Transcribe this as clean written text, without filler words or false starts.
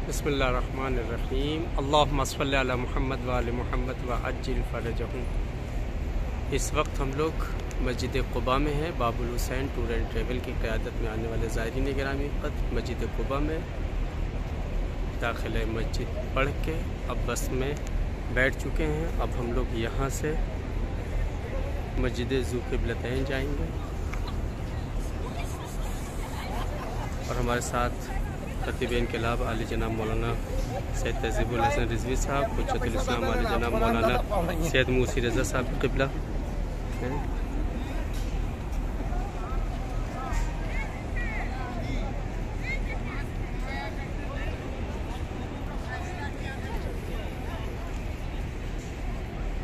बिस्मिल्लाहिर्रहमानिर्रहीम। अल्लाहुम्मा सल्लि अला मुहम्मद व आले मुहम्मद व अज्जिल फरजहुम। इस वक्त हम लोग मस्जिद क़ुबा में हैं। Babul Hussain tour and travel की क़यादत में आने वाले ज़ायरीन गिरामी क़द्र मस्जिद क़ुबा में दाखिल मस्जिद पढ़ के अब बस में बैठ चुके हैं। अब हम लोग यहाँ से मस्जिद ज़ू क़िबलतैन जाएंगे और हमारे साथ खतीब इनक़िलाब आली जनाब मौलाना सैयद तहज़ीबुल हसन रिज़वी साहब, हुज्जतुल इस्लाम आली जनाब मौलाना सैयद मूसी रज़ा साहब क़िबला हैं।